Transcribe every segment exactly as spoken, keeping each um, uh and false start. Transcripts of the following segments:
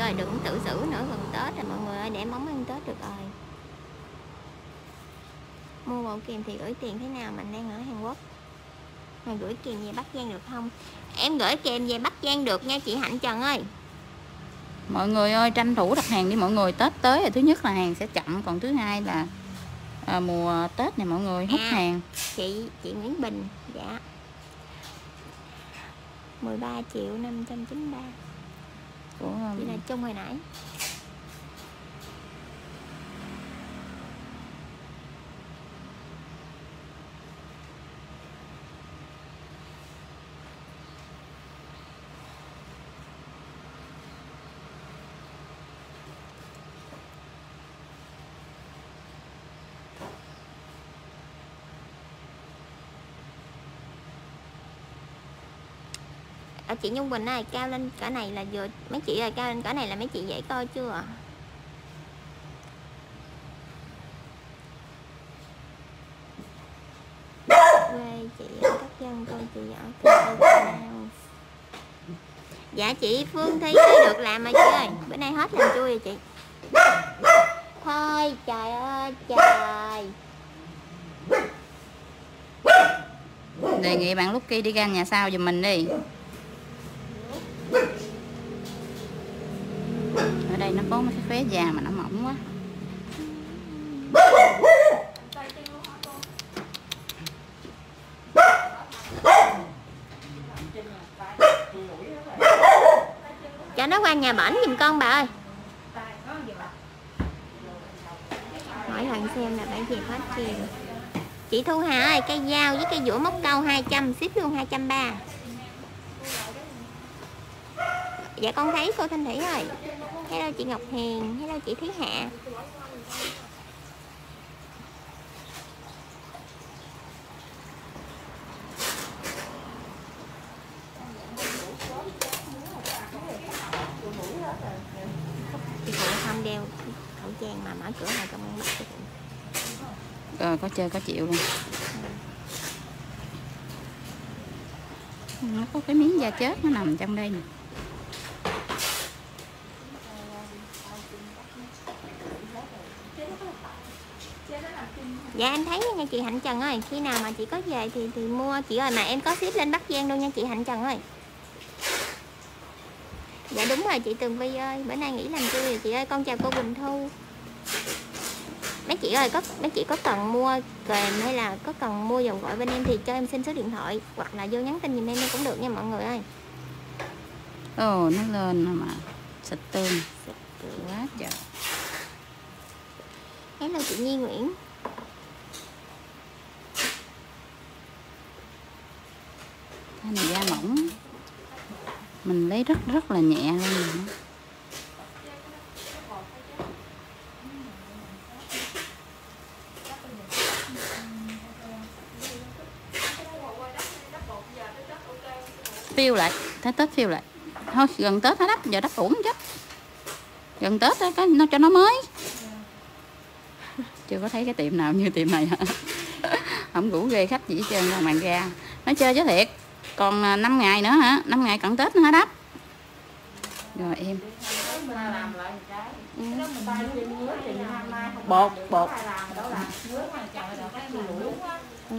ơi, đừng tự xử nữa, gần Tết rồi mọi người ơi, để móng ăn Tết được rồi. Mua bộ kèm thì gửi tiền thế nào? Mình đang ở Hàn Quốc. Mà gửi kèm về Bắc Giang được không? Em gửi kèm về Bắc Giang được nha chị Hạnh Trần ơi. Mọi người ơi, tranh thủ đặt hàng đi mọi người. Tết tới rồi, thứ nhất là hàng sẽ chậm, còn thứ hai là à, mùa Tết này mọi người hút à, hàng. Chị chị Nguyễn Bình, dạ mười ba triệu năm trăm chín mươi ba Của chị là Trung hồi nãy. Ở chị Nhung Bình ơi, cao lên cỡ này là vừa mấy chị ơi, cao lên cỡ này là mấy chị dễ coi chưa? Quê chị ở các dân, con chị ở Việt. Dạ chị Phương Thi được làm rồi chị ơi, bữa nay hết làm chui rồi chị. Thôi trời ơi trời. Đề nghị bạn Lucky đi ra nhà sau giùm mình đi. Ở đây nó có mấy cái khóe già mà nó mỏng quá. Cho nó qua nhà bển giùm con bà ơi. Mỗi lần xem là phải dẹp hết chiều. Chị Thu Hà ơi, cây dao với cây dũa móc câu hai trăm, ship luôn hai trăm ba mươi. Dạ con thấy cô Thanh Thủy ơi. Hello chị Ngọc Hiền, hello chị Thúy Hạ. Chị phụ không đeo khẩu trang mà mở cửa này công an bắt chị. Rồi có chơi có chịu luôn. Nó có cái miếng da chết nó nằm trong đây nè. Dạ em thấy nha chị Hạnh Trần ơi, khi nào mà chị có về thì thì mua chị ơi, mà em có ship lên Bắc Giang luôn nha chị Hạnh Trần ơi. Dạ đúng rồi chị Tường Vi ơi, bữa nay nghỉ làm chui rồi chị ơi. Con chào cô Quỳnh Thu. Mấy chị ơi, có mấy chị có cần mua kèm hay là có cần mua dầu gội bên em thì cho em xin số điện thoại hoặc là vô nhắn tin giùm em cũng được nha mọi người ơi. Ồ, nó lên mà xịt tương quá trời. Hello chị Nhi Nguyễn. Cái này da mỏng, mình lấy rất rất là nhẹ luôn. Phiêu lại, thấy Tết phiêu lại. Thôi gần Tết nó đắp, giờ đắp uổng chứ. Gần Tết đó, cái nó cho nó mới. Chưa có thấy cái tiệm nào như tiệm này hả? Không ngủ ghê khách gì hết trơn đâu, màn ra. Nói chơi chứ thiệt. Còn năm ngày nữa hả? năm ngày cận Tết nó đắp. Rồi em. Ừ. Bột, bột. Ừ.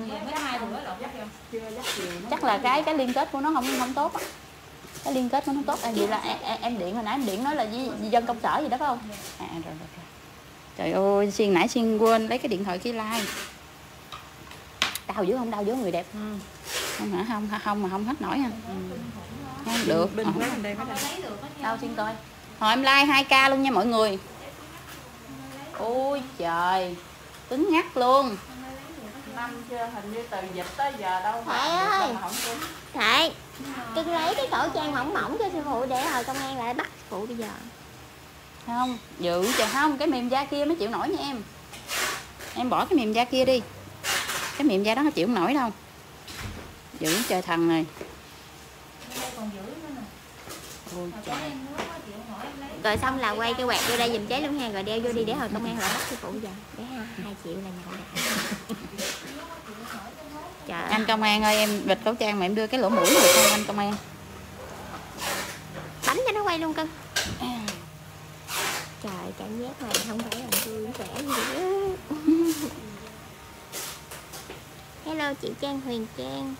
Chắc là cái cái liên kết của nó không không tốt á. Cái liên kết của nó tốt. À, vậy là em, em điện hồi nãy em điện nói là với, với dân công sở gì đó phải không? À rồi rồi rồi. Trời ơi, Xuyên nãy Xuyên quên lấy cái điện thoại kia like. Đau dữ không? Đau dữ người đẹp. Ừ. Không hả? Không không mà không hết nổi ha. Ừ. Không được. Bên bên đây mới đâu Xuyên coi. Hồi em like hai k luôn nha mọi người. Ôi trời. Cứng ngắt luôn. Năm chưa, hình như từ dịch tới giờ đâu Thầy ơi, Thầy, cưng lấy cái khẩu trang mỏng mỏng cho sư phụ để hồi công an lại bắt sư phụ bây giờ. Không, giữ chờ không, cái mềm da kia mới chịu nổi nha em. Em bỏ cái mềm da kia đi. Cái mềm da đó nó chịu không nổi đâu. Giữ trời thần này. Ôi trời. Rồi xong là quay cái quạt vô đây dùm cháy luôn ha, rồi đeo vô đi để hồi công an lại bắt sư phụ giờ. Để ha, hai triệu là nhận được. Trời Anh công an ơi, em bịt khẩu trang mà em đưa cái lỗ mũi được không anh công an? Bánh cho nó quay luôn cưng. Trời, cảm giác này không phải là vui vẻ gì nữa. Hello chị Trang Huyền Trang.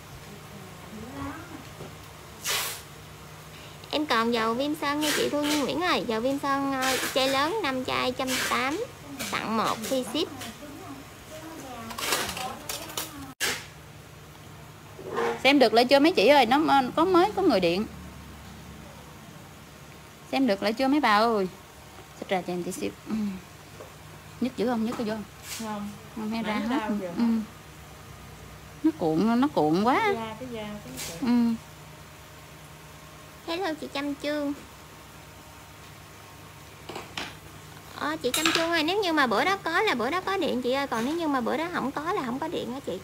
Em còn dầu viêm son nha chị Thu Nhiên Nguyễn ơi. Dầu viêm son chai lớn năm chai một trăm tám mươi tặng một free ship. Xem được lại chưa mấy chị ơi? Nó có mới có người điện. Xem được lại chưa mấy bà ơi? Xách ra cho em tí xíu. Ừ. Nhức dữ không? Nhức có vô không? Không. Không hay ra Nó hết. đau vậy. Ừ. Nó cuộn, nó cuộn quá. Cái da, cái da, cái Ừ. Hello chị Trâm Trương. Ờ, chị Trâm Trương ơi, nếu như mà bữa đó có là bữa đó có điện chị ơi. Còn nếu như mà bữa đó không có là không có điện hả chị?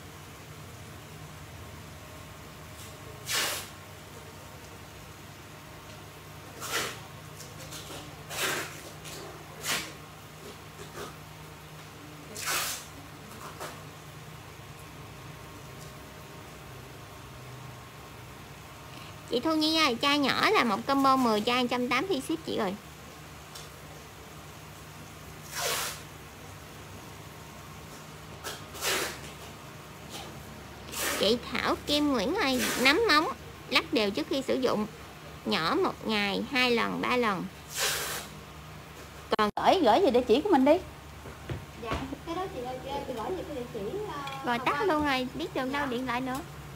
Chị Thu Nhi ơi, chai nhỏ là một combo mười chai một trăm tám mươi free ship chị ơi. Chị Thảo Kim Nguyễn ơi, nắm móng lắc đều trước khi sử dụng. Nhỏ một ngày hai lần ba lần. Còn gửi gửi về địa chỉ của mình đi. Dạ, cái đó chị ơi, chị ơi, chị gửi về cái địa chỉ uh, Rồi tắt luôn rồi, biết đường đâu điện lại nữa.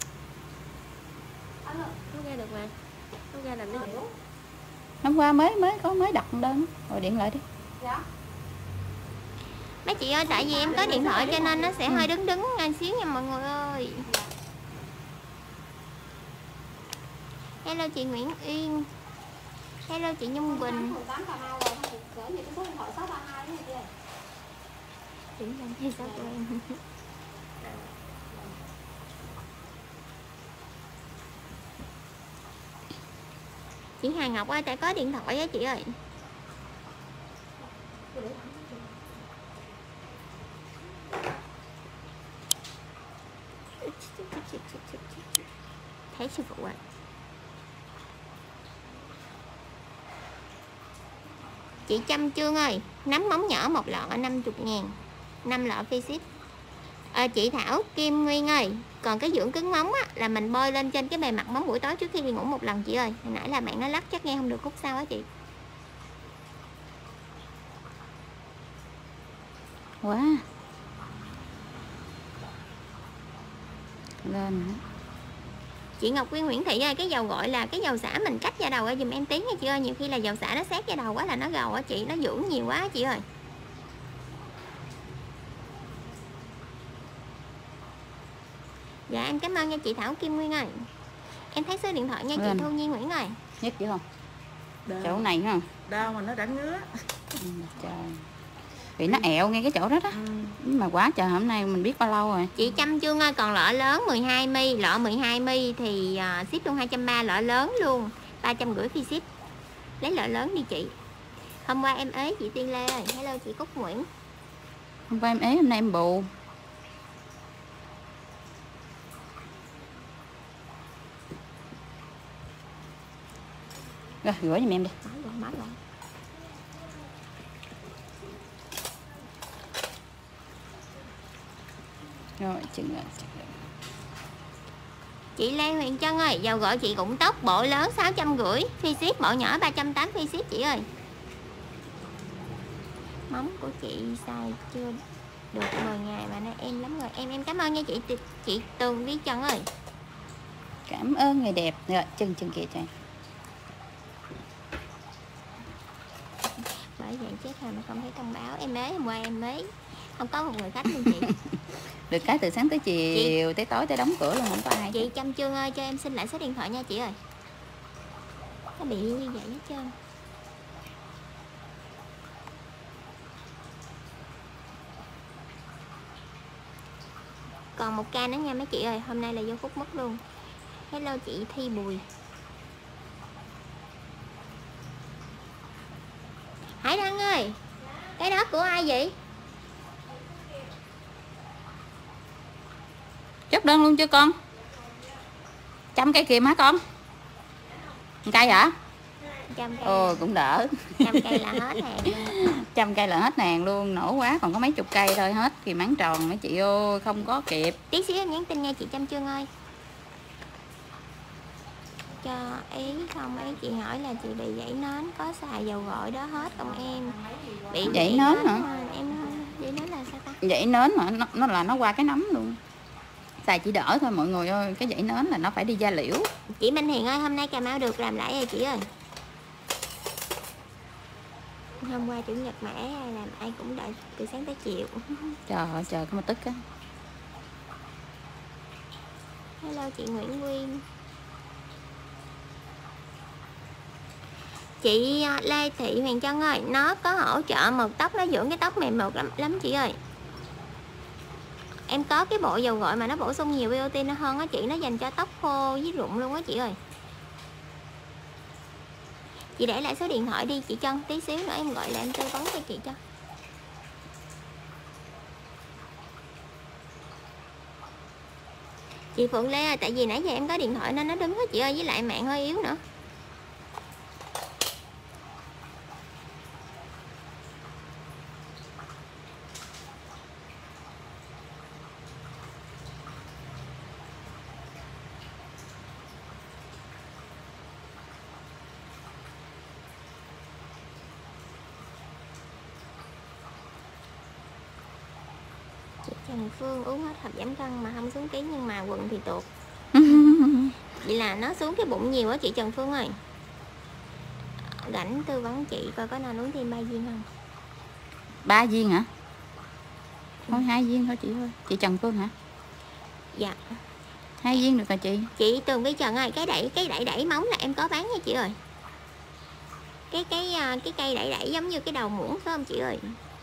alo. Không nghe được mà. Không nghe làm cái gì. Hôm qua mới mới có mới đặt đơn rồi điện lại đi. Dạ. Mấy chị ơi, tại vì em có điện thoại cho nên nó sẽ hơi đứng đứng ngay xíu nha mọi người ơi. Hello chị Nguyễn Uyên. Hello chị Nhung Quỳnh. mười tám Cà Mau rồi, gửi về cái số điện thoại sáu ba hai đó chị ơi. Điểm danh hay sao của em. Chị Hà Ngọc ơi, tại có điện thoại á chị ơi. Thấy sư phụ ạ. À. Chị Trâm Trương ơi, nắm móng nhỏ một lọ năm mươi ngàn, năm lọ free ship. À, chị Thảo Kim Nguyên ơi, còn cái dưỡng cứng móng á, là mình bôi lên trên cái bề mặt móng buổi tối trước khi đi ngủ một lần chị ơi. Hồi nãy là bạn nó lắc chắc nghe không được khúc sau á chị. Quá. Lên nữa. Chị Ngọc Quyên Nguyễn Thị ơi, cái dầu gọi là cái dầu xả mình cách da đầu ơi dùm em tí nha chị ơi. Nhiều khi là dầu xả nó sát da đầu quá là nó gầu á chị, nó dưỡng nhiều quá chị ơi. Dạ em cảm ơn nha chị Thảo Kim Nguyên ơi. Em thấy số điện thoại nha Lên. chị Thu Nhi Nguyễn ơi. Nhức chứ không? Đau. Chỗ này ha. Đau mà nó đã ngứa. Ừ, trời. Vì nó ẹo ngay cái chỗ đó đó. Ừ. Mà quá trời, hôm nay mình biết bao lâu rồi. Chị Trâm Trương ơi, còn lọ lớn mười hai mi, lọ mười hai mi thì uh, ship luôn hai trăm ba mươi, lọ lớn luôn ba trăm rưỡi phi ship. Lấy lọ lớn đi chị. Hôm qua em ế chị Tiên Lê ơi. Hello chị Cúc Nguyễn. Hôm qua em ế, hôm nay em bù. Rồi, gửi giùm em đi. Mở luôn, mở luôn. Rồi, chừng rồi, chừng rồi. Chị Lê Huyền Trân ơi, dầu gội chị cũng tóc, bộ lớn sáu trăm rưỡi, phi ship, bộ nhỏ ba trăm tám mươi phi ship chị ơi. Móng của chị xài chưa được mười ngày mà nay em lắm rồi. Em em cảm ơn nha chị chị Tường Vi Trần ơi. Cảm ơn người đẹp. Rồi, chừng chừng kia cho em. Bởi vậy chết rồi mà không thấy thông báo. Em ế, hôm qua em ế không có một người khách luôn chị. Được cái từ sáng tới chiều, chị... tới tối tới đóng cửa luôn, không có ai. Chị Trâm Trương ơi, cho em xin lại số điện thoại nha chị ơi. Nó bị như vậy hết trơn. Còn một ca nữa nha mấy chị ơi. Hôm nay là vô phút mất luôn. Hello chị Thi Bùi. Hải Đăng ơi, cái đó của ai vậy? Chốt đơn luôn chưa con? Trăm cây kìm hả con? Một cây hả? Trăm cây. Ồ, cũng đỡ. Trăm cây là hết hàng. trăm cây là hết hàng luôn, nổ quá, còn có mấy chục cây thôi hết kìm máng tròn mấy chị ơi, không có kịp. Tí xíu em nhắn tin nha chị Trâm Trương ơi. Cho ý không, ấy chị hỏi là chị bị dãy nến có xài dầu gội đó hết không em? Bị Dãy nến hả? Em dãy nến là sao ta? Dãy nến mà nó, nó là nó qua cái nấm luôn. Xài chỉ đỡ thôi mọi người ơi, cái dãy nến là nó phải đi da liễu. Chị Minh Hiền ơi, hôm nay Cà Mau được làm lại rồi chị ơi. Hôm qua chủ nhật mẹ làm ai cũng đợi từ sáng tới chiều. Trời ơi trời, có mà tức á. Hello chị Nguyễn Nguyên. Chị Lê Thị Huyền Trân ơi, nó có hỗ trợ mượt tóc, nó dưỡng cái tóc mềm mượt lắm, lắm chị ơi. Em có cái bộ dầu gội mà nó bổ sung nhiều biotin hơn á chị, nó dành cho tóc khô với rụng luôn á chị ơi. Chị để lại số điện thoại đi chị Trân, tí xíu nữa em gọi lại em tư vấn cho chị cho. Chị Phượng Lê ơi, tại vì nãy giờ em có điện thoại nên nó đứng á chị ơi, với lại mạng hơi yếu nữa. Trần Phương uống hết hộp giảm cân mà không xuống ký nhưng mà quần thì tuột. Vậy là nó xuống cái bụng nhiều á chị Trần Phương ơi. Rảnh tư vấn chị coi có nên uống thêm ba viên không? Ba viên hả? Thôi hai viên thôi chị ơi. Chị Trần Phương hả? Dạ. Hai viên được rồi chị. Chị Tường Vi Trần ơi, cái đẩy cái đẩy đẩy móng là em có bán nha chị ơi. Cái cái cái cây đẩy đẩy giống như cái đầu muỗng phải không chị ơi?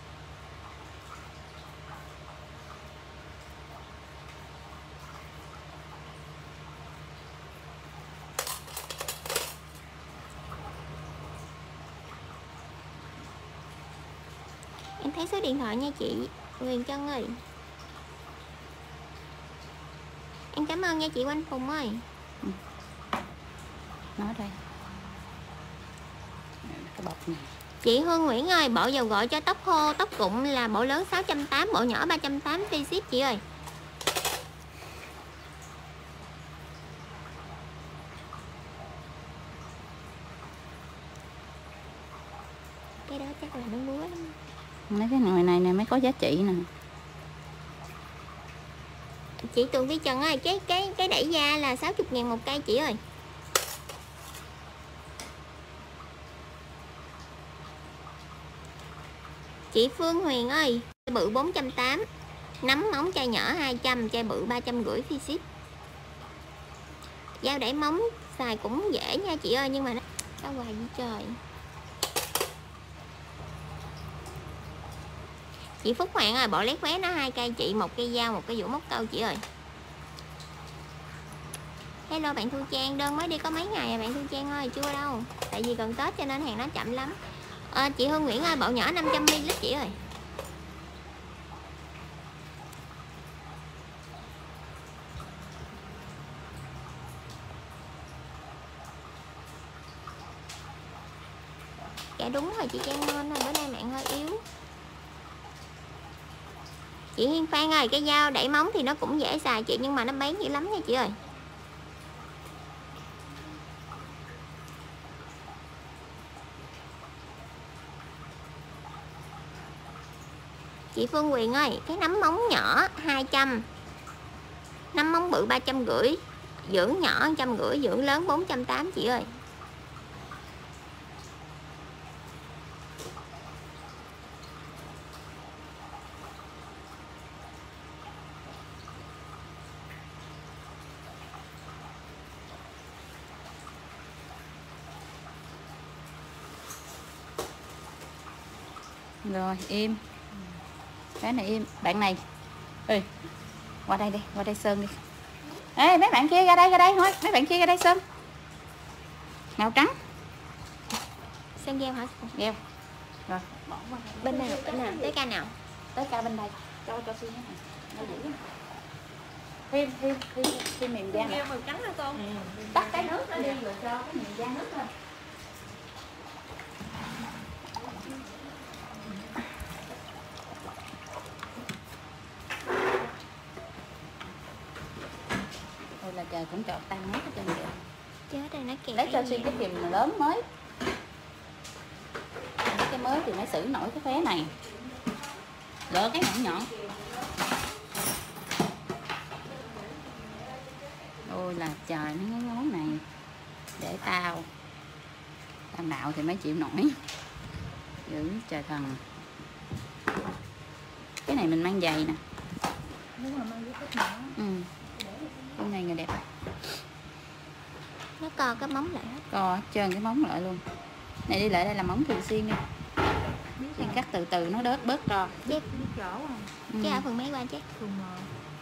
Em thấy số điện thoại nha chị Huyền Trân ơi. Em cảm ơn nha chị Quanh Phùng ơi. Ừ. Nói đây. Cái bọc này. Chị Hương Nguyễn ơi, bộ dầu gội cho tóc khô, tóc rụng là bộ lớn sáu trăm tám mươi, bộ nhỏ ba trăm tám mươi free ship chị ơi. Cái đó chắc là nó ngứa lắm. Mấy cái nồi này nè mới có giá trị nè. Chị Tường Vi Trần ơi, cái cái cái đẩy da là sáu mươi ngàn một cây chị ơi. Chị Phương Huyền ơi, bự bốn trăm tám mươi, nắm móng chai nhỏ hai trăm, chai bự ba trăm rưỡi free ship. Dao đẩy móng xài cũng dễ nha chị ơi, nhưng mà nó có hoài với trời. Chị Phúc Hoàng ơi, bộ lét vé nó hai cây chị, một cây dao, một cây dũa móc câu chị ơi. Hello bạn Thu Trang, đơn mới đi có mấy ngày à bạn Thu Trang ơi, chưa đâu. Tại vì gần Tết cho nên hàng nó chậm lắm. À, chị Hương Nguyễn ơi, bộ nhỏ năm trăm mi li lít chị ơi. Dạ đúng rồi chị Trang Ngân ơi, bữa nay mạng hơi yếu. Chị Hiên Phan ơi, cái dao đẩy móng thì nó cũng dễ xài chị, nhưng mà nó bén dữ lắm nha chị ơi. Chị Phương Quyền ơi, cái nắm móng nhỏ hai trăm, nắm móng bự ba trăm rưỡi, dưỡng nhỏ một trăm rưỡi, dưỡng lớn bốn trăm tám mươi chị ơi. Rồi im. Cái này im. Bạn này. Ê, qua đây đi, qua đây Sơn đi. Ê mấy bạn kia ra đây, ra đây thôi. Mấy bạn kia ra đây Sơn. Màu trắng. Sơn gheo hả? Gheo. Rồi, bỏ qua bên này, bên nào? Tới ca nào? Tới ca bên đây. Cho cho xuyên này. Nó dữ. Thêm thêm thêm thêm mềm da. Gheo màu trắng hả con? Ừ. Tắt cái nước nó đi rồi cho cái mềm da nước lên. không chọt tay mát hết trơn kìa. Chết rồi, nó kẹt Lấy cho cái Xuyên gì? cái kìm lớn mới. Cái mới thì mới xử nổi cái khóe này. Đỡ cái nhọn nhọn. Ôi là trời mấy cái món này. Để tao. Tao nạo thì mới chịu nổi. Dữ trời thần. Cái này mình mang giày nè. Đúng là mang cái nữa. Ừ. Con này người đẹp. Nó co cái móng lại hết. Co trơn cái móng lại luôn. Này đi lại đây là móng thường xuyên đi. Thì cắt từ từ nó đớt bớt co. Chết. Biết chỗ không? Ừ. Chứ ở phần mấy qua chết. Thường mờ.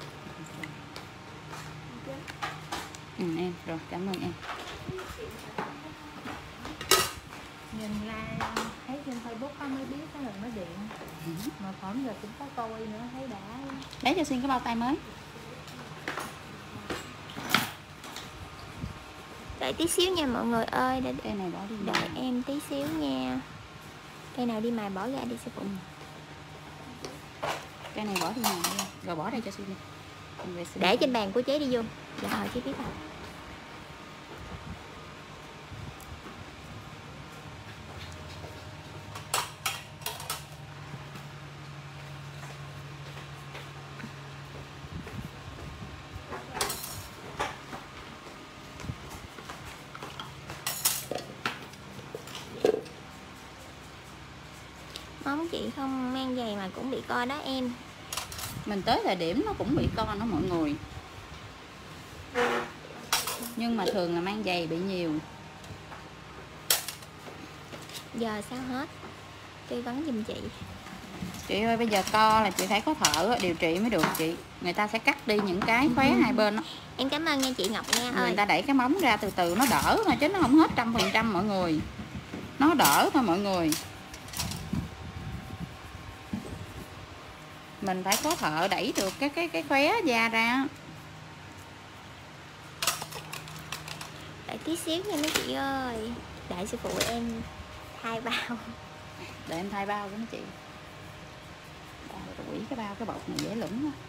Ừ em, rồi cảm ơn em. Nhìn ra thấy trên Facebook có mới biết cái lần nó điện. Ừ. Mà phẩm giờ cũng có coi nữa thấy đã. Lấy cho Xuyên cái bao tay mới. Đợi tí xíu nha mọi người ơi. Đợi, Cây này bỏ đi. đợi em tí xíu nha. Cây nào đi mài bỏ ra đi sư phụ. Cây này bỏ đi ngoài đi. Rồi bỏ đây cho Xuyên đi. Để trên bàn của chế đi vô. Dạ hồi chế biết rồi. Móng chị không mang giày mà cũng bị co đó em. Mình tới thời điểm nó cũng bị co nó mọi người. Nhưng mà thường là mang giày bị nhiều. Giờ sao hết? Tư vấn giùm chị. Chị ơi bây giờ co là chị phải có thợ điều trị mới được chị. Người ta sẽ cắt đi những cái khóe hai bên đó. Em cảm ơn nha chị Ngọc Nga ơi. Người ta đẩy cái móng ra từ từ nó đỡ thôi chứ nó không hết trăm phần trăm mọi người. Nó đỡ thôi mọi người. Mình phải có thợ đẩy được cái cái cái khóe da ra. Đợi tí xíu nha mấy chị ơi. Đợi sư phụ em thay bao. Để em thay bao với mấy chị. Quỷ cái bao cái bột này dễ lủng quá.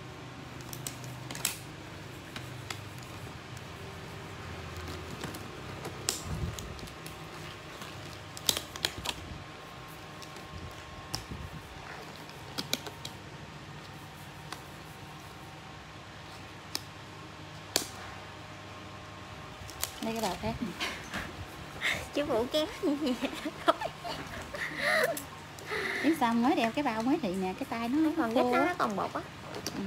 Đây cái bao khác này. Chú Vũ kéo nhẹ nhẹ. Biết sao mới đeo cái bao mới thì nè cái tay nó Còn khô gách nó á. còn bột á. Ừ.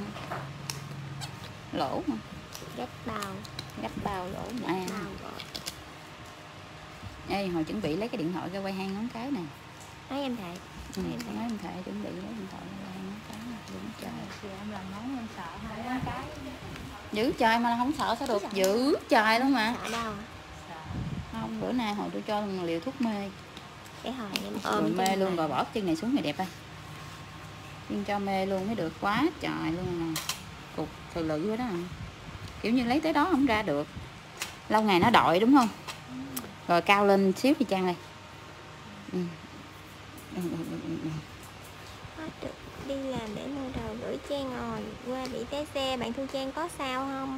Lỗ mà. Gách bao. Gách bao lỗ mà. À. Bao bột. Ê hồi chuẩn bị lấy cái điện thoại ra quay hai ngón cái nè. Nói em thề. Ừ, Nói em thề. nói em thề chuẩn bị lấy điện thoại ra quay hai ngón cái nè. Đúng trời. Thì em làm món em sợ hai ngón cái. Giữ trời mà không sợ sao được. Giữ trời luôn mà. Sợ đâu à? Sợ. Không bữa nay hồi tôi cho liều thuốc mê. Để hồi em Rồi ôm mê trên luôn bàn. rồi bỏ chân này xuống người đẹp ơi. Nhưng cho mê luôn mới được quá trời luôn nè. Cục từ lự quá đó. Kiểu như lấy tới đó không ra được. Lâu ngày nó đọi đúng không? Rồi cao lên xíu thì Trang ơi. Ừ. Ừ, ừ, ừ, ừ. Hết được. Đi làm để mua đồ gửi Trang rồi. Qua bị té xe. Bạn Thu Trang có sao không?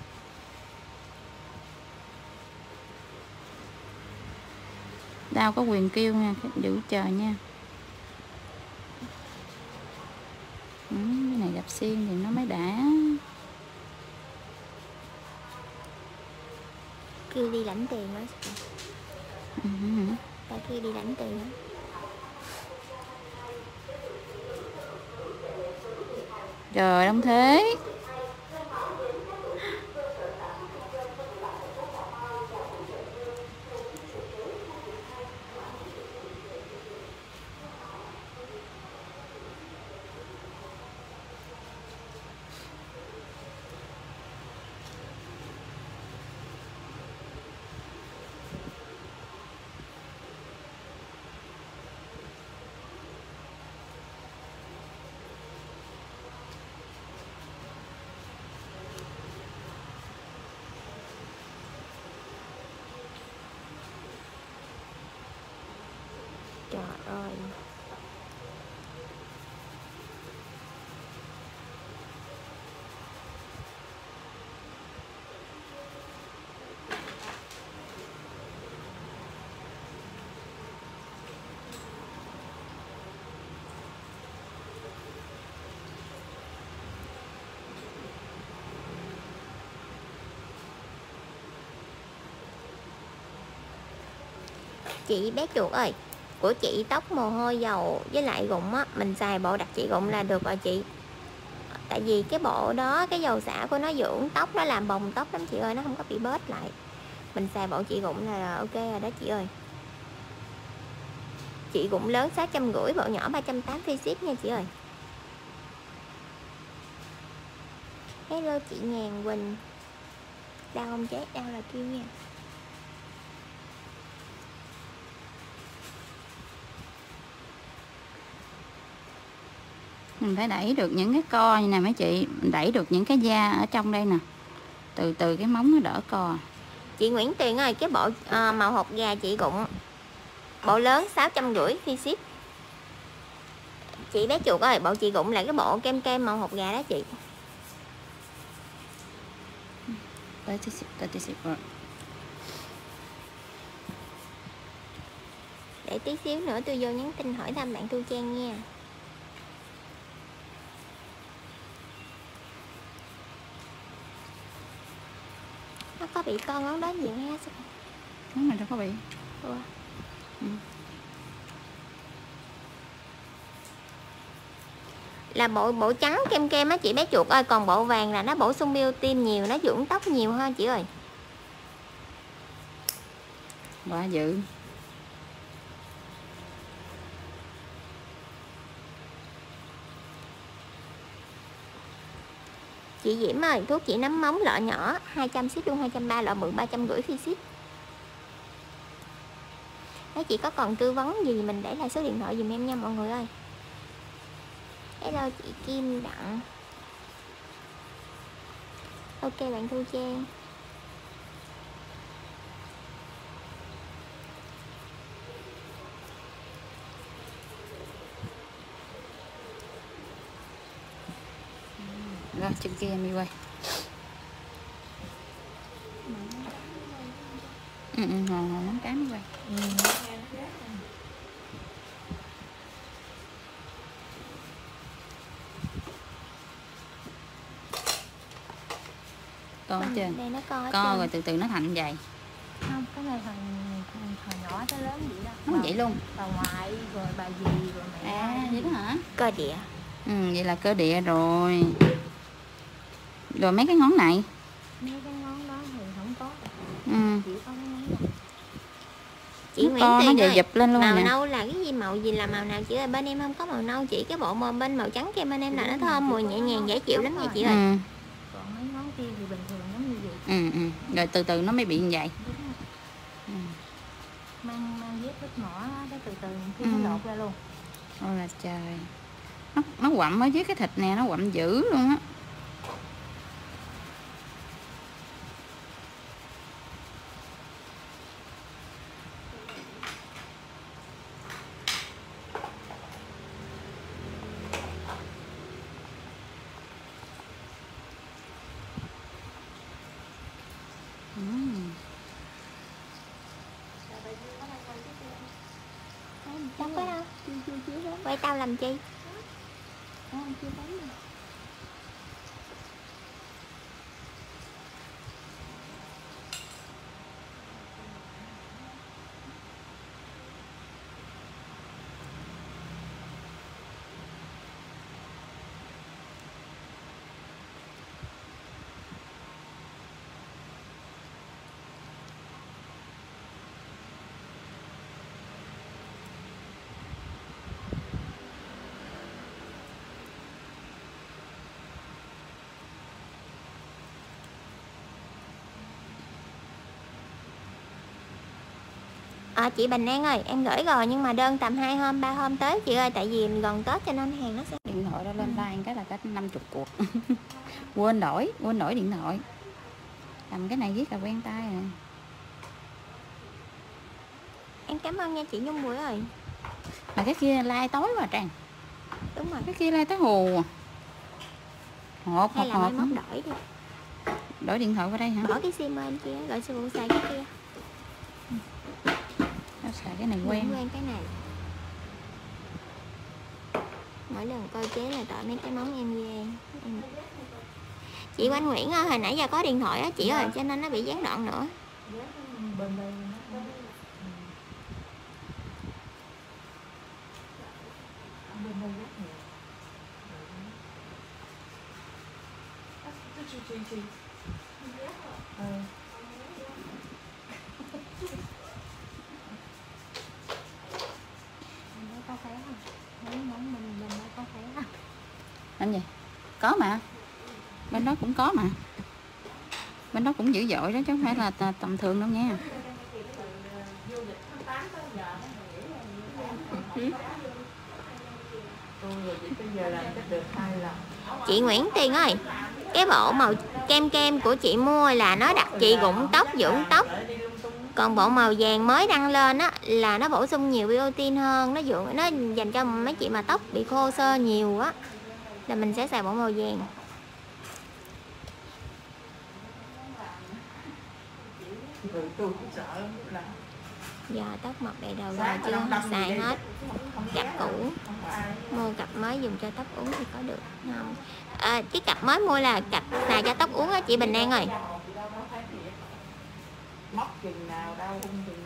Đau có quyền kêu nha, giữ chờ nha. Ừ, cái này gặp xiên thì nó mới đã. Kêu đi lãnh tiền đó. Ừ. Tại kêu đi lãnh tiền đó. Trời đông thế. Trời ơi. Chị bé chuột ơi, của chị tóc mồ hôi dầu với lại rụng á, mình xài bộ đặc trị rụng là được rồi chị. Tại vì cái bộ đó, cái dầu xả của nó dưỡng tóc, nó làm bồng tóc lắm chị ơi, nó không có bị bết lại. Mình xài bộ chị rụng là ok rồi đó chị ơi. Chị rụng lớn sáu trăm rưỡi, bộ nhỏ ba trăm tám mươi free ship nha chị ơi. Hello chị Nhàn Quỳnh. Đau không chết, đau là kêu nha. Mình phải đẩy được những cái co như này mấy chị, mình đẩy được những cái da ở trong đây nè, từ từ cái móng nó đỡ co. Chị Nguyễn Tuyền ơi, cái bộ à, màu hột gà chị rụng, bộ lớn sáu trăm rưỡi free ship. Chị bé chuột ơi, bộ chị rụng là cái bộ kem kem màu hột gà đó chị. ba mươi, ba mươi rồi. Để tí xíu nữa tôi vô nhắn tin hỏi thăm bạn Thu Trang nha. Nó có bị con ngón đó nhiều ha? Ngón này đâu có bị. Ủa? Ừ. Là bộ bộ trắng kem kem á chị bé chuột ơi, còn bộ vàng là nó bổ sung biotin nhiều, nó dưỡng tóc nhiều hơn chị ơi. Quá dữ. Chị Diễm ơi, thuốc chị nấm móng lọ nhỏ hai trăm ship luôn, hai trăm ba mươi, lọ bự ba trăm rưỡi free ship. Nếu chị có còn tư vấn gì mình để lại số điện thoại dùm em nha mọi người ơi. Hello chị Kim Đặng. Ok bạn Thu Trang. Rồi chân kia em đi quay. Ừ, ừ, hồi hồi nắm cám đi quay. Ừ. Co hết trơn. Đây nó co hết Co trơn. rồi từ từ nó thành vậy. Không, cái này thằng thằng nhỏ tới lớn vậy đó. Nó vậy luôn. Bà ngoại rồi bà dì rồi mẹ. À vậy đó hả? Cơ địa. Ừ, vậy là cơ địa rồi. Rồi mấy cái ngón này. Mấy cái ngón đó thì không có. Ừ. Chỉ có cái ngón này. Chị Nguyễn Con nó Tuyền dày ơi, dụp lên luôn màu nè. nâu là cái gì, màu gì là màu nào chị ơi? Bên em không có màu nâu chị, cái bộ màu bên màu trắng kia bên em là nó thơm, mùi nhẹ nhàng dễ chịu lắm nha chị ơi. Ừ. Còn mấy ngón kia thì bình thường giống như vậy. Ừ, ừ. Rồi từ từ nó mới bị như vậy. Đúng rồi. Ừ. Mang mang vết vết mỏ cái từ từ khi Ừ. nó lột ra luôn. Ôi là trời. Nó nó quặm ở dưới cái thịt nè, nó quặm dữ luôn á. Đâu có đâu. Quay tao làm chi? À, chị Bình An ơi, em gửi rồi nhưng mà đơn tầm hai hôm, ba hôm tới chị ơi, tại vì gần Tết cho nên hàng nó sẽ... Điện thoại đó lên like cái là cả năm mươi cuộc. Quên đổi, quên đổi điện thoại. Cầm cái này viết là quen tay rồi. Em cảm ơn nha chị Nhung Bụi ơi. Mà cái kia like tối quá Trang. Đúng rồi. Cái kia like tới hù. Hộp, Hay hộp, là mai hộp. mốt đổi đi. Đổi điện thoại qua đây hả? Bỏ cái sim bên kia, gọi sư phụ xài cái kia. Nó xài cái này quen. Quen cái này. Mỗi lần coi chế là tội mấy cái món em ghê. Em... Chị Quanh Nguyễn ơi, hồi nãy giờ có điện thoại á chị ơi, cho nên nó bị gián đoạn nữa. suy suy. Ừ. Có khé không? Mấy món mình mình đây có khé không? Làm gì? Có mà. Bên đó cũng có mà. Bên đó cũng dữ dội đó chứ không phải là tầm thường đâu nha. Ừ. Giờ làm chắc được hai lần. Chị Nguyễn Tiền ơi, cái bộ màu kem kem của chị mua là nó đặc trị rụng tóc, dưỡng tóc. Còn bộ màu vàng mới đăng lên á là nó bổ sung nhiều biotin hơn, nó dưỡng, nó dành cho mấy chị mà tóc bị khô xơ nhiều á là mình sẽ xài bộ màu vàng. Giờ tóc mọc đầy đầu rồi chưa xài hết cặp cũ, mua cặp mới dùng cho tóc uống thì có được không? À, cái cặp mới mua là cặp xài cho tóc uống á chị Bình An ơi. Móc chừng nào đau hung chừng đó.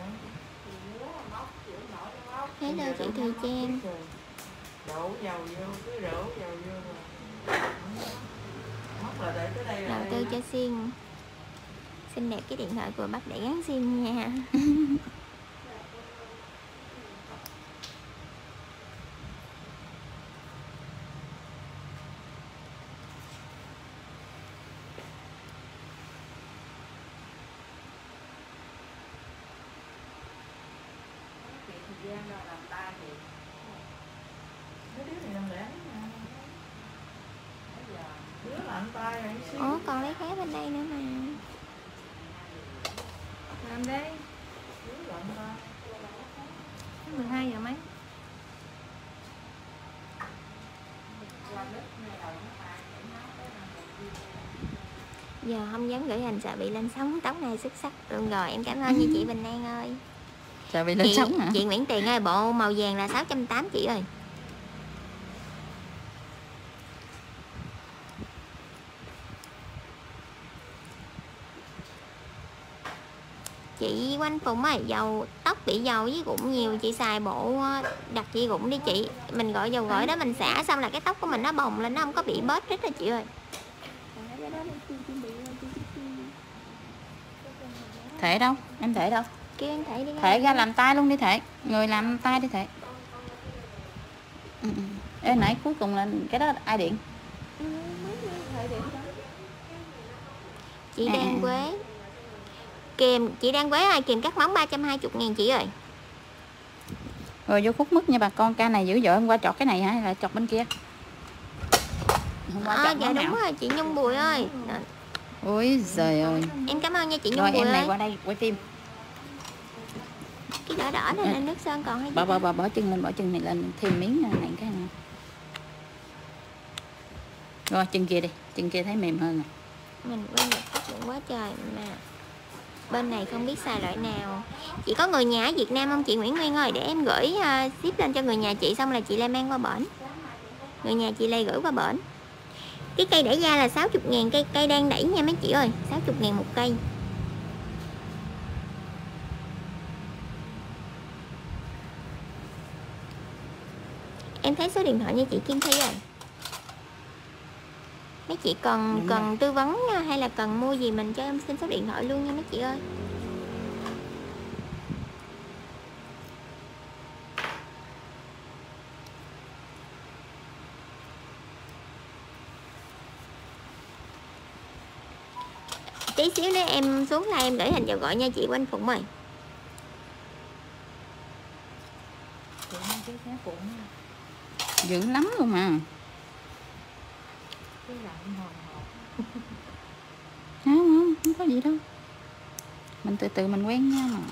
Thấy đâu chị Thời Trang. Đổ dầu vô, cứ đổ dầu vô. Móc là để tới đây là Đầu tư cho Xuyên. Xinh đẹp cái điện thoại của bác để gắn sim nha. Ủa còn lấy khé bên đây nữa mà. Làm đi. mười hai giờ mấy? Giờ không dám gửi hình sợ bị lên sóng, tóc này xuất sắc luôn rồi. Em cảm ơn như chị Bình An ơi. Sợ bị lên chị, sóng hả? Chị Nguyễn Tiền ơi, bộ màu vàng là sáu trăm tám mươi chị ơi. Chị Quanh Phùng ơi, dầu tóc bị dầu với rụng nhiều chị xài bộ đặc trị rụng đi chị. Mình gọi dầu gội đó mình xả xong là cái tóc của mình nó bồng lên, nó không có bị bớt rít rồi chị ơi. Thể đâu? Em Thể đâu? Kêu em Thể đi. Thể ra làm tay luôn đi Thể. Người làm tay đi Thể. Ừ. Ê nãy cuối cùng là cái đó ai điện? Chị Đan Quế. Kèm, chị Đan Quế ơi, kèm cắt móng ba trăm hai mươi ngàn chị ơi. Rồi vô khúc mứt nha bà con, ca này dữ dội. Hôm qua chọt cái này hả hay là chọt bên kia? Hôm qua À, chọt dạ đúng nào? rồi chị Nhung Bùi ơi. Ôi giời ơi. Em cảm ơn nha chị Nhung Rồi Bùi em này ơi. qua đây quay phim. Cái đỏ đỏ này là nước sơn còn hay gì? Bỏ bỏ bỏ bỏ chân lên, bỏ chân này lên thêm miếng này cái này. Rồi chân kia đi, chân kia thấy mềm hơn rồi. Mình quên được tác dụng quá trời mà. Bên này không biết xài loại nào. Chị có người nhà ở Việt Nam không chị Nguyễn Nguyên ơi? Để em gửi uh, ship lên cho người nhà chị, xong là chị lại mang qua bển. Người nhà chị lại gửi qua bển. Cái cây đẩy da là sáu mươi ngàn, cây cây đang đẩy nha mấy chị ơi, sáu mươi ngàn một cây. Em thấy số điện thoại nha chị Kim Thi rồi. Mấy chị cần Đúng cần rồi. tư vấn hay là cần mua gì mình cho em xin số điện thoại luôn nha mấy chị ơi. Tí xíu nữa em xuống là em gửi hình vào gọi nha chị Quanh Phụng ơi. Dữ lắm luôn mà. Không, không, không có gì đâu. Mình từ từ mình quen nhau mà.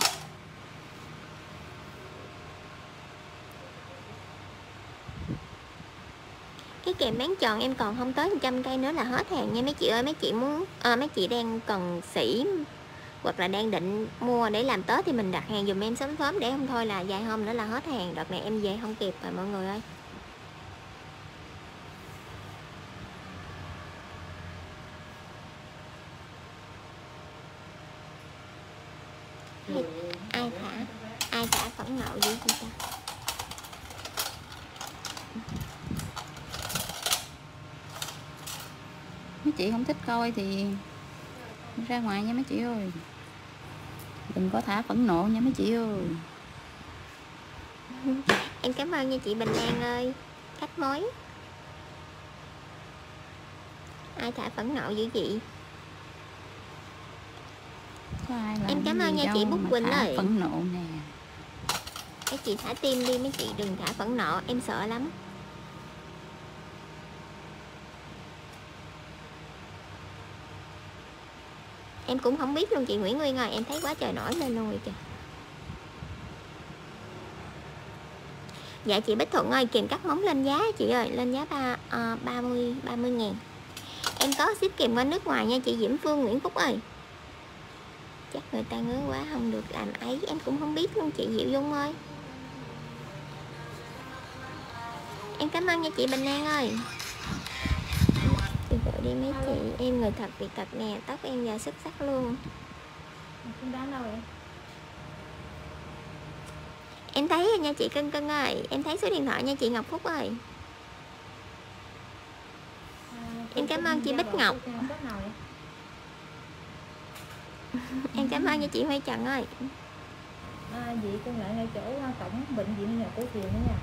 Cái kèm bán tròn em còn không tới một trăm cây nữa là hết hàng nha mấy chị ơi. Mấy chị muốn à, mấy chị đang cần sỉ hoặc là đang định mua để làm Tết thì mình đặt hàng dùm em sớm sớm, để không thôi là vài hôm nữa là hết hàng. Đợt này em về không kịp rồi mọi người ơi. Ai thả ai thả phẫn nộ dữ vậy ta? Mấy chị không thích coi thì ra ngoài nha mấy chị ơi. Đừng có thả phẫn nộ nha mấy chị ơi. Em cảm ơn nha chị Bình An ơi. Khách mới. Ai thả phẫn nộ dữ chị? Có ai làm Em cảm ơn gì nha đâu chị Bút mà Quỳnh thả ơi. phẫn nộ nè. Mấy chị thả tim đi mấy chị, đừng thả phẫn nộ, em sợ lắm. Em cũng không biết luôn chị Nguyễn Nguyên ơi, em thấy quá trời nổi lên luôn rồi kìa. Dạ chị Bích Thuận ơi, kèm cắt móng lên giá chị ơi, lên giá ba, uh, ba mươi, ba mươi ngàn. Em có ship kèm qua nước ngoài nha chị Diễm Phương Nguyễn Phúc ơi. Chắc người ta ngứa quá không được làm ấy, em cũng không biết luôn chị Diệu Dung ơi. Em cảm ơn nha chị Bình An ơi. Chị gọi đi mấy chị, em người thật việc thật nè, tóc em giờ xuất sắc luôn. Không đáng đâu vậy? Em thấy rồi nha chị Cưng Cưng ơi, em thấy số điện thoại nha chị Ngọc Phúc ơi. À, Em cảm ơn chị Bích Ngọc. Em cảm ơn nha chị Huy Trần ơi. À, chị con lại ngay chỗ cổng bệnh viện nhà Cổ Truyền đó nha.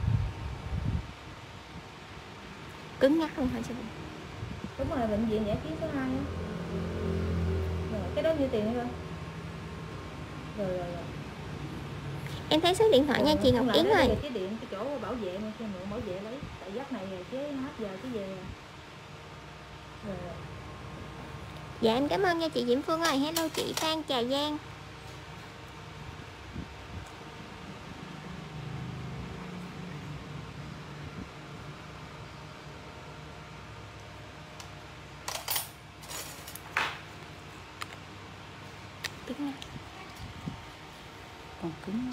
Cứng nhắc luôn hả chị? Đúng rồi, bệnh viện giải chiến số hai á. Rồi, cái đó nhiêu tiền nữa rồi? Rồi rồi rồi. Em thấy số điện thoại Rồi, nha chị Ngọc Yến ơi. cái điện cái chỗ bảo vệ mà xem mượn bảo vệ lấy. Tại giấc này chế hết giờ chứ về. Rồi rồi. Dạ em cảm ơn nha chị Diễm Phương ơi. Hello chị Phan Trà Giang. Cứng nha. Còn cứng.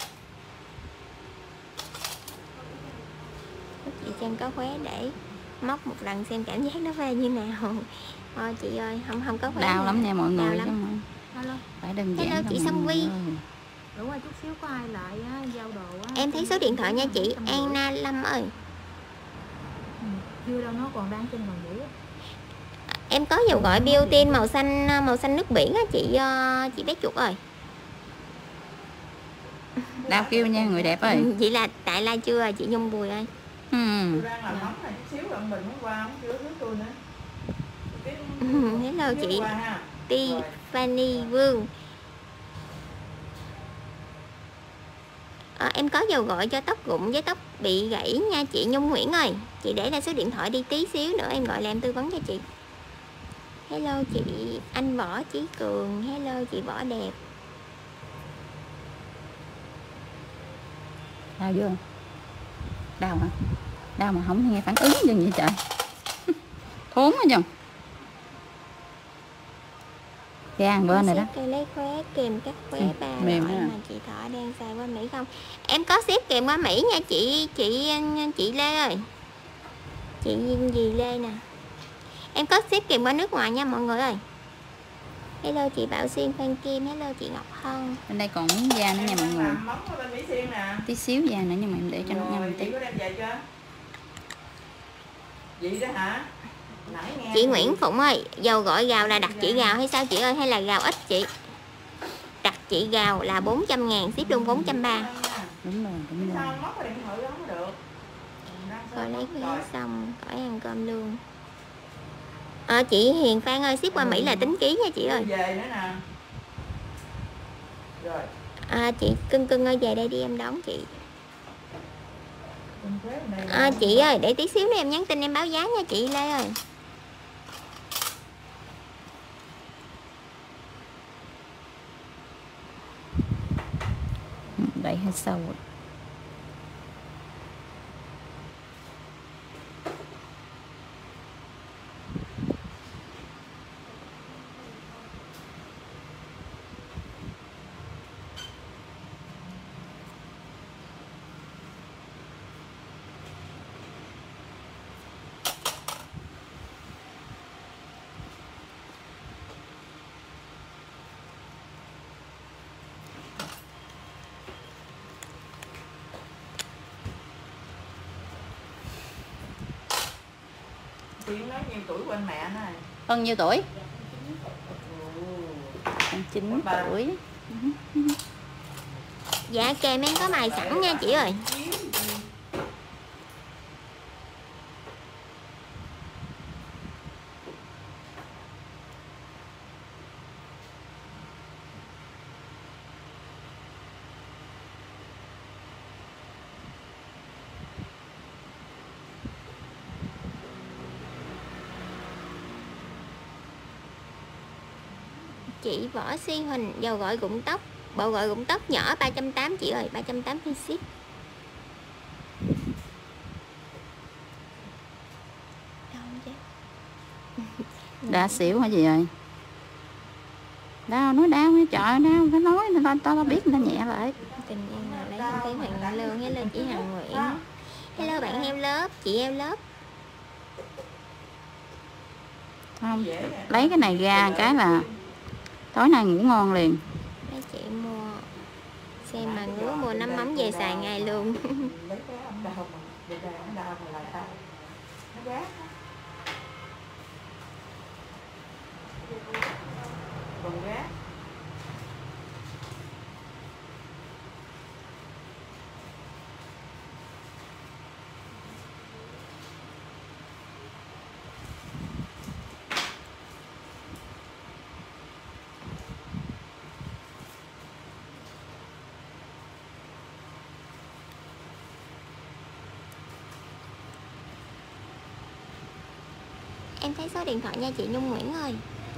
Chị Trang có khóe để móc một lần xem cảm giác nó về như nào. Thôi chị ơi, không không có khóe. Đau lắm nha mọi người chứ mà. Hello. Phải đơn giản. Hello chị Song Vi. Đúng rồi, chút xíu có ai lại á, giao đồ á. Em thấy số điện thoại nha chị Anna Lâm ơi. Ừ, chưa đâu, nó còn đang trên bàn ngủ. Em có dầu gội biotin màu xanh màu xanh nước biển á chị uh, chị bé chuột ơi. Đau kêu nha người đẹp ơi. Chị là tại like chưa chị Nhung Bùi ơi. Ừ. Tôi đang làm nóng này chút xíu rồi mình hôm qua không chưa nước tôi nữa. Hello chị Tiffany Vương. À, em có dầu gội cho tóc rụng với tóc bị gãy nha chị Nhung Nguyễn ơi. Chị để lại số điện thoại đi, tí xíu nữa em gọi là em tư vấn cho chị. Hello chị anh Võ Chí Cường. Hello chị Võ Đẹp. Đau chưa? Đau hả? Đau mà không nghe phản ứng gì vậy trời. Thốn quá chừng. Gan bên này đó. Cây lấy khóe kèm các khóe ừ, ba mềm loại đó. mà chị Thọ đang xài qua Mỹ không? Em có ship kèm qua Mỹ nha chị chị chị Lê ơi. Chị gì Lê nè. Em có ship kèm qua nước ngoài nha mọi người ơi. Hello chị Bảo Xuyên Phan Kim. Hello chị Ngọc Hân. Bên đây còn miếng da nữa nha mọi người. Móng ở bên Mỹ Xuyên nè. Tí xíu da nữa nhưng mà em để cho nó ngâm tí. Chị có đem về chưa? Vậy đó hả? Nãy nghe Chị Nguyễn Phụng ơi, dầu gội gạo là đặt chị gạo hay sao chị ơi, hay là gạo ít chị? Đặt chị gạo là bốn trăm ngàn, ship luôn bốn trăm ba mươi. Đúng rồi, đúng rồi. Sao móc cái điện thoại đó không được? Coi lấy khóe xong, khỏi ăn cơm luôn. À, chị Hiền Phan ơi, ship qua Mỹ là tính ký nha chị ơi. Về nữa nè. Rồi. À, chị Cưng Cưng ơi, về đây đi em đón chị. À, chị ơi, để tí xíu nữa em nhắn tin em báo giá nha chị Lê ơi. Đẩy hơi sâu rồi. Tiên nói nhiêu tuổi quên mẹ nó rồi. Con nhiêu tuổi? Con chín tuổi. Dạ kèm em có mài sẵn nha chị ơi. Chị Võ Si Huỳnh, dầu gội gụng tóc, bộ gội gụng tóc nhỏ ba trăm tám mươi chị ơi, ba trăm tám mươi ship. Đã xỉu hả gì rồi? Đau, nói đau, trời ơi, đau, phải nói, tao tao biết người ta nhẹ lại. Tình em nào lấy không thấy Hoàng Lương, hello chị Hằng Nguyễn. Hello bạn em lớp, chị em lớp. Không, lấy cái này ra cái là tối nay ngủ ngon liền. Mấy chị mua xem mà ngứa mua nấm mắm về xài ngày luôn. Lấy cái ống đau mà, về đây ống đau mà lại tao. Nó gác. Còn gác. Em thấy số điện thoại nha chị Nhung Nguyễn ơi.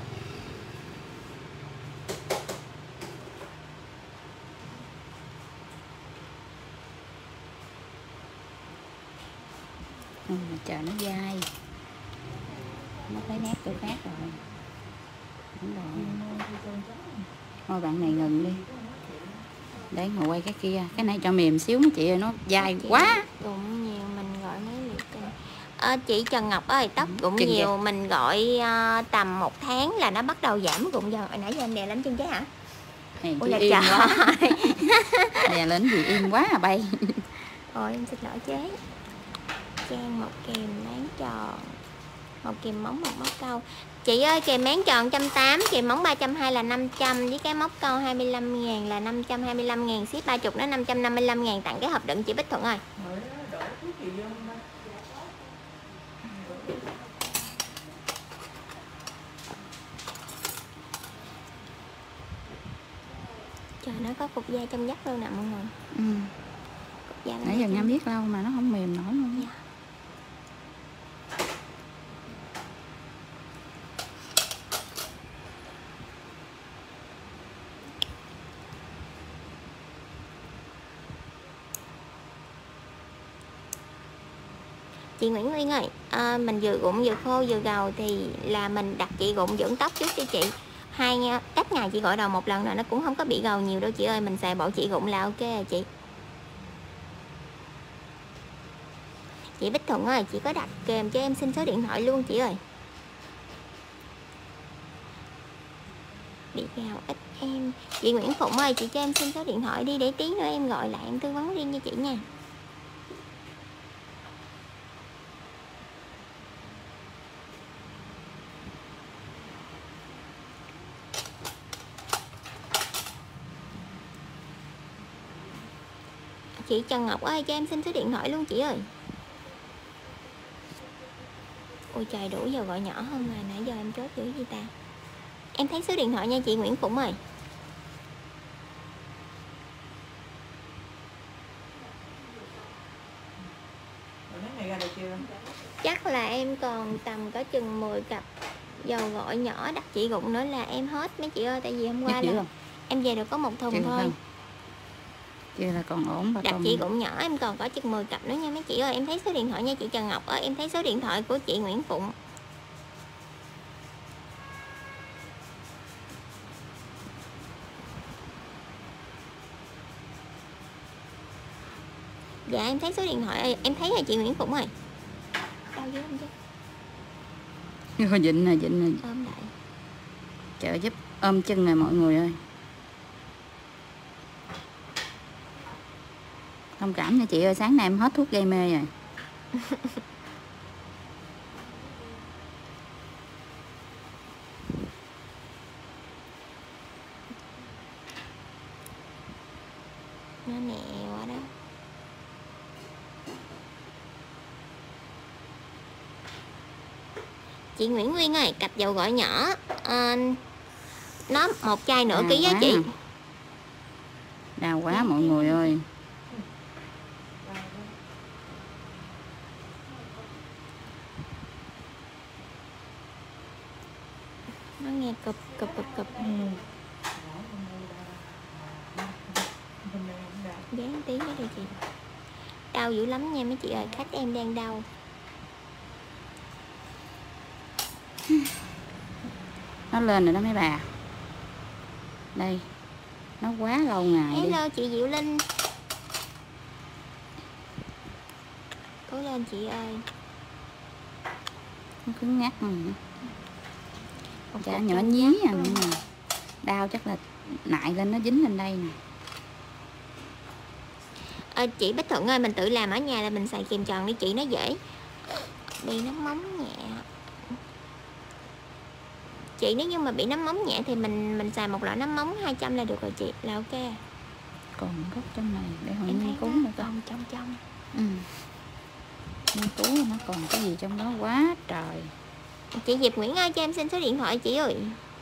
Ừ, chờ nó dai. Nó thấy nét chỗ khác rồi. Đúng rồi. Thôi bạn này ngừng đi. Để ngồi quay cái kia. Cái này cho mềm xíu mấy chị ơi, nó dai chị quá. Cũng nhiều mình gọi mấy liệt tình. À, chị Trần Ngọc ơi, tóc cũng Chừng nhiều kìa. mình gọi uh, tầm một tháng là nó bắt đầu giảm rụng dần. Hồi nãy giờ em đè lên chân trái hả? Hèn Ôi chi là im trời. quá. Đè lên gì im quá à bay. Ôi em xin lỗi chế. Trang một kèm máng tròn, một kèm móng một móc câu. Chị ơi kèm máng tròn một trăm tám mươi, kèm móng ba trăm hai mươi là năm trăm, với cái móc câu hai mươi lăm ngàn là năm trăm hai mươi lăm ngàn, ship ba mươi nó năm trăm năm mươi lăm ngàn, tặng cái hộp đựng chị Bích Thuận ơi. Trời, nó có cục da trong vắt luôn nè mọi người. Ừ. Cục da Nãy giờ ngâm biết lâu mà nó không mềm nổi luôn. Dạ. Chị Nguyễn Nguyên ơi, à, mình vừa rụng vừa khô vừa gầu thì là mình đặt chị rụng dưỡng tóc trước cho chị. Hai cách ngày chị gội đầu một lần rồi nó cũng không có bị gầu nhiều đâu chị ơi, mình xài bộ chị rụng là ok rồi chị. Chị Bích Thuận ơi, chị có đặt kèm cho em xin số điện thoại luôn chị ơi. Bị gào ít em. Chị Nguyễn Phụng ơi, chị cho em xin số điện thoại đi để tí nữa em gọi lại em tư vấn riêng cho chị nha. Chị Trần Ngọc ơi, cho em xin số điện thoại luôn chị ơi. Ôi trời, đủ giờ gọi nhỏ hơn mà nãy giờ em chốt chữ gì ta. Em thấy số điện thoại nha chị Nguyễn Phụng ơi. Chắc là em còn tầm có chừng mười cặp dầu gội nhỏ đặt chị rụng nữa là em hết mấy chị ơi. Tại vì hôm qua là em về được có một thùng thôi. Không? Kia là còn ổn bà. Đặt chị rụng nhỏ em còn có chừng mười cặp nữa nha mấy chị ơi. Em thấy số điện thoại nha chị Trần Ngọc ơi. Em thấy số điện thoại của chị Nguyễn Phụng. Dạ em thấy số điện thoại ơi. Em thấy là chị Nguyễn Phụng rồi. Đau dữ không chứ? Thôi dịnh nè, dịnh nè. Ôm lại. Trợ giúp ôm chân nè mọi người ơi. Thông cảm nha chị ơi, sáng nay em hết thuốc gây mê rồi. Nó nè quá đó. Chị Nguyễn Nguyên ơi, cặp dầu gội nhỏ à, nó một chai nửa ký á chị. Đau quá mọi người ơi. Nó nghe cụp cụp cụp cụp. Ừ. Dán tí nữa đi chị. Đau dữ lắm nha mấy chị ơi, khách em đang đau. Nó lên rồi đó mấy bà. Đây. Nó quá lâu ngày đi. Hello chị Diệu Linh. Cố lên chị ơi. Nó cứng ngắc rồi. Chả nhỏ nhí à nè. Đau chắc là nại lên nó dính lên đây nè. À, chị Bích Thuận ơi, mình tự làm ở nhà là mình xài kìm tròn đi chị, nó dễ. Bị nấm móng nhẹ. Chị nếu như mà bị nấm móng nhẹ thì mình mình xài một lọ nấm móng hai trăm là được rồi chị, là ok. Còn gốc trong này để hồi Em nghiên cứu thấy nữa coi. còn trong trong. Ừ. Nghiên cứu nó còn cái gì trong đó quá trời. Chị Diệp Nguyễn ơi, cho em xin số điện thoại chị ơi.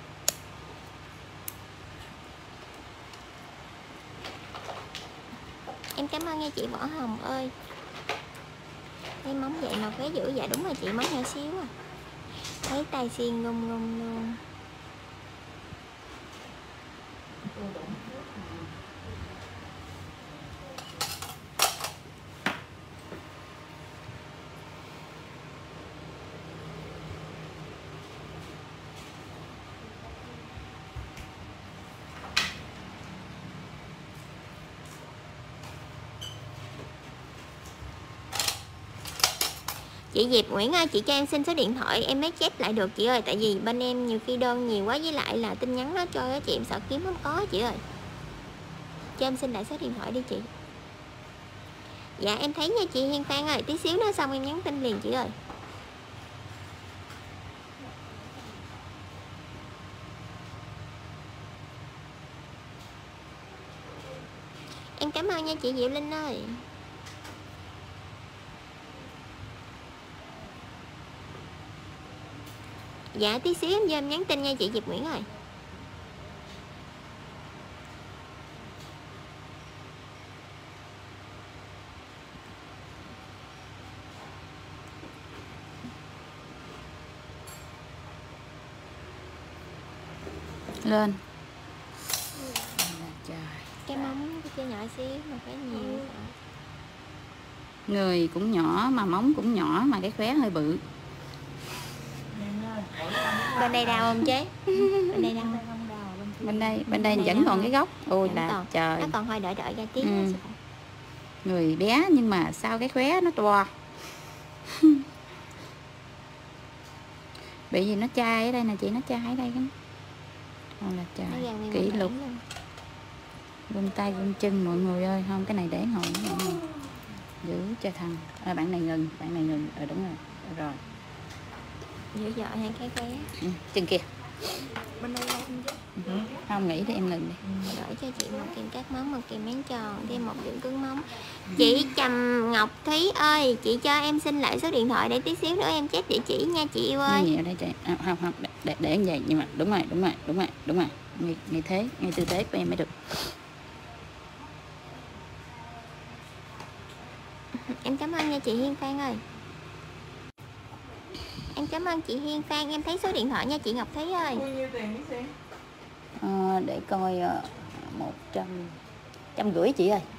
Em cảm ơn nha chị Võ Hồng ơi. Thấy móng vậy mà khóe dữ. Dạ đúng rồi chị, móng nhỏ xíu à. Thấy tay xiên ngung ngung luôn. Chị Diệp Nguyễn ơi, chị cho em xin số điện thoại em mới chép lại được chị ơi. Tại vì bên em nhiều khi đơn nhiều quá, với lại là tin nhắn nó trôi á chị, em sợ kiếm không có chị ơi. Cho em xin lại số điện thoại đi chị. Dạ em thấy nha chị Hiên Phan ơi, tí xíu nữa xong em nhắn tin liền chị ơi. Em cảm ơn nha chị Diệu Linh ơi. Dạ tí xíu em vô em nhắn tin nha chị Diệp Nguyễn ơi. Lên. Trời. Cái móng cái nhỏ xíu mà phải nhiều. Người cũng nhỏ mà móng cũng nhỏ mà cái khóe hơi bự. Bên đây đau không chế? Bên đây đau không? Bên đây, bên đây vẫn còn cái gốc. Ôi là còn, trời. nó còn hơi đợi đợi ra tí. Ừ. Người bé nhưng mà sao cái khóe nó to. Bị gì nó chai ở đây nè chị, nó chai ở đây cái. Ôi là trời, kỷ lục. Gom tay gom chân mọi người ơi, không cái này để hồi mọi người. Giữ cho thằng. À, bạn này ngừng, bạn này ngừng. Ờ đúng rồi. Rồi. Giữ vợ hay cái khóe. Ừ, chân kia. Bên đây không chứ? Ừ. Không nghĩ thì em ngừng đi. Gửi cho chị một kìm cắt móng, một kìm mén tròn, thêm một điểm cứng móng. Chị Trầm Ngọc Thúy ơi, chị cho em xin lại số điện thoại để tí xíu nữa em check địa chỉ nha chị yêu ơi. Gì ở đây chị? À, không không để, để để như vậy nhưng mà đúng rồi, đúng rồi, đúng rồi, đúng rồi. Ngay, ngay thế, ngay tư thế của em mới được. Em cảm ơn nha chị Hiên Phan ơi. Em cảm ơn chị Hiên Phan, em thấy số điện thoại nha chị Ngọc Thúy ơi. Bao nhiêu tiền cái xe? À, để coi một trăm trăm rưỡi chị ơi.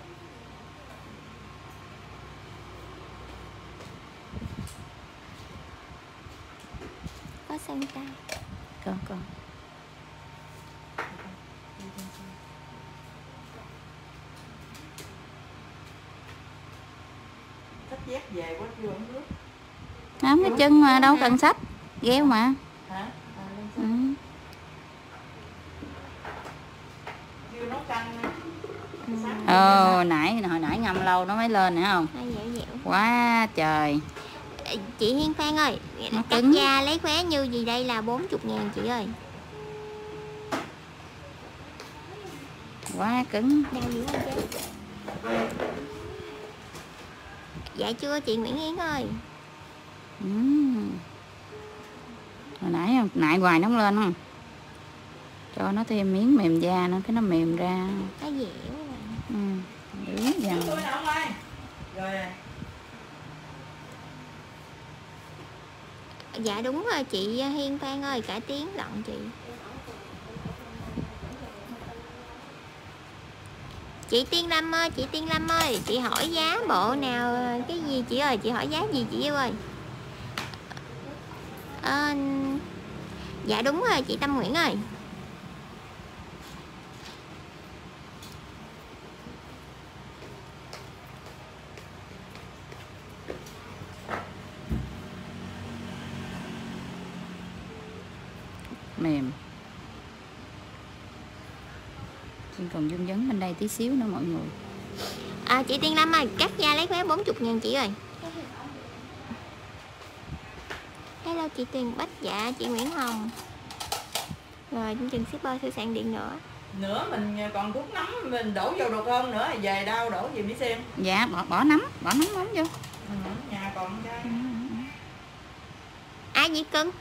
Có sang tay. Con con. Sách dép về quá chưa uống nước. Không, cái chân mà đâu cần sách, gheo mà. Hả? À, Ừ. chưa nấu canh nữa. Ồ, nãy hồi nãy ngâm lâu nó mới lên nữa không? Hơi dẻo dẻo. Quá trời. Chị Hiên Phan ơi, Nó cắt cứng. da lấy khóe như gì đây là bốn mươi ngàn chị ơi. Quá cứng. Đau dữ không chứ? Dạ chưa chị Nguyễn Yến ơi. uhm. Hồi nãy nại hoài nó không lên không? Cho nó thêm miếng mềm da nó cái nó mềm ra. Nó dẻo rồi. Ừ. Đúng dần. Rồi. Dạ đúng rồi chị Hiên Phan ơi, cả tiếng lận chị. Chị Tiên Lâm ơi, chị Tiên Lâm ơi, chị hỏi giá bộ nào cái gì chị ơi, chị hỏi giá gì chị yêu ơi? À, dạ đúng rồi chị Tâm Nguyễn ơi. Mềm. Chị còn dung vấn bên đây tí xíu nữa mọi người. À, chị Tiên Lâm ơi, cắt da lấy vé bốn mươi ngàn chị ơi. Hello chị Tuyền Bách, dạ chị Nguyễn Hồng. Rồi chừng shipper thư sạn điện nữa. Nữa mình còn thuốc nấm mình đổ vô được không nữa, về đâu đổ gì Mỹ xem. Dạ bỏ bỏ nấm, bỏ nấm mắm vô. Ừ, nhà còn cái. Ừ. Ai vậy cưng?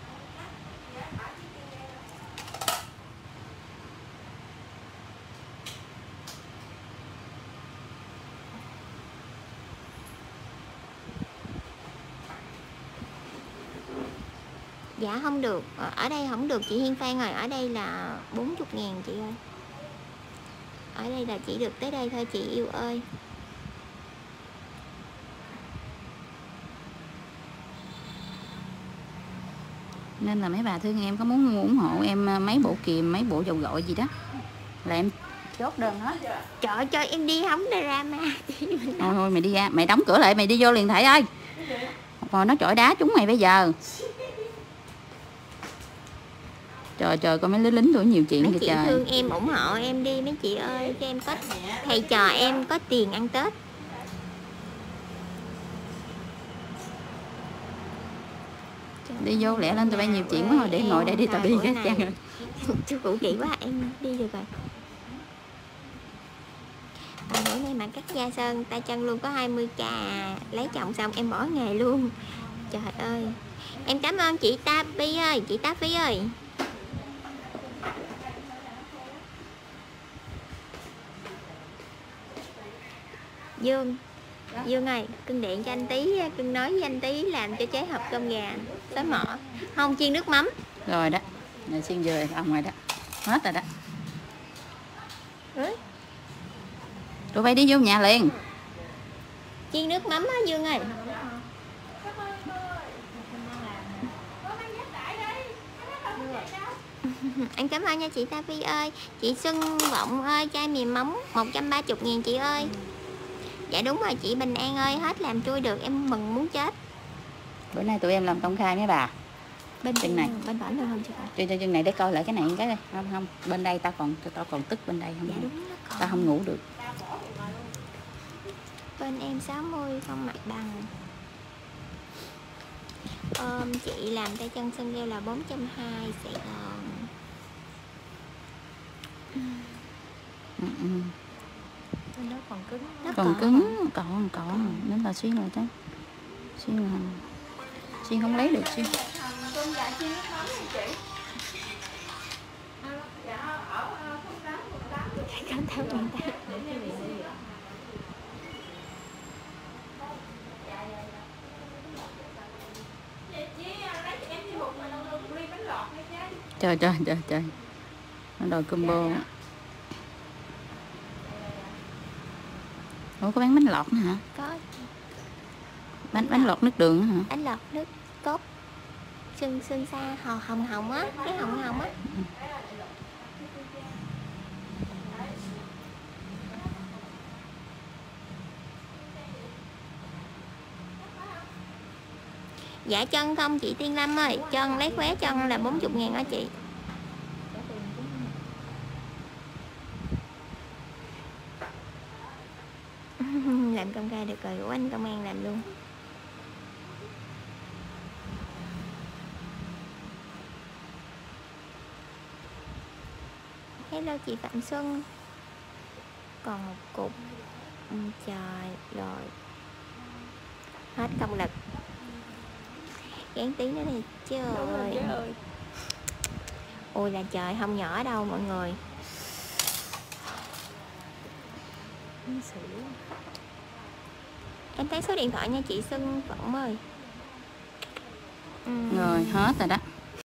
Dạ không được, ở đây không được chị Hiên Phan rồi, ở đây là bốn mươi ngàn chị ơi. Ở đây là chỉ được tới đây thôi chị yêu ơi. Nên là mấy bà thương em có muốn ủng hộ em mấy bộ kiềm, mấy bộ dầu gội gì đó là em chốt đơn hết. Trời ơi, cho em đi không drama. Thôi thôi mày đi ra, mày đóng cửa lại, mày đi vô liền Thầy ơi. Rồi nó chọi đá trúng mày bây giờ. Trời trời, coi mấy lính lính tuổi nhiều chuyện mấy kìa chị trời. thương em ủng hộ em đi mấy chị ơi, cho em có thầy trò em có tiền ăn Tết. Đi vô lẹ lên, tụi bay nhiều chuyện quá rồi, để ngồi đây đi tao đi cái chăng rồi. Chú cụ kỹ quá, em đi được rồi. À, bữa nay mà cắt da sơn tay chân luôn có hai mươi k, lấy chồng xong em bỏ nghề luôn. Trời ơi, em cảm ơn chị Ta Phi ơi, chị Ta Phi ơi. Dương, Dương ơi, cưng điện cho anh tí, cưng nói với anh tí làm cho chế hộp cơm gà xối mỡ, không chiên nước mắm. Rồi đó, rồi xiên dừa xong rồi đó, hết rồi đó. Ừ. Tụi bay đi vô nhà liền. Chiên nước mắm á Dương ơi. Anh cảm ơn nha chị Ta Phi ơi. Chị Xuân Vọng ơi, chai mì móng một trăm ba mươi ngàn chị ơi. Dạ đúng rồi chị Bình An ơi, hết làm trui được em mừng muốn chết. Bữa nay tụi em làm công khai mấy bà. Bên chân này, bên phải được không chị? Trên chân chân này để coi lại cái này cái đây. Không không, bên đây tao còn tao còn tức bên đây không. Dạ đúng nó còn. Tao không ngủ được. Bên em sáu mươi không mặt bằng. Ôm chị làm tay chân sân leo là bốn trăm hai mươi Sài Gòn. Ừ, ừ. Nó còn cứng. Nó Còn cứng, còn còn nên là xuyên rồi chứ. Xuyên là xuyên không lấy được xuyên. Cơm gà chiên nước mắm này chị. Cảm thấy người ta. Trời trời trời trời. Nó đòi combo. Ủa có bán bánh lọt nữa hả? Có. Bánh bánh lọt nước đường nữa hả? Bánh lọt nước cốt. Sưng sưng xa hò hồng hồng á, cái hồng hồng á. Dạ chân không chị Tiên Lâm ơi, chân lấy khóe chân là bốn mươi ngàn hả chị? Làm công khai được rồi, của anh công an làm luôn. Hello chị Phạm Xuân. Còn một cục. Ừ, trời rồi. Hết công lực. Gán tí nữa này trời ơi. ơi. Ôi là trời, không nhỏ đâu mọi người. Em thấy số điện thoại nha chị Xuân Phụng ơi. Ừ. Rồi hết rồi đó.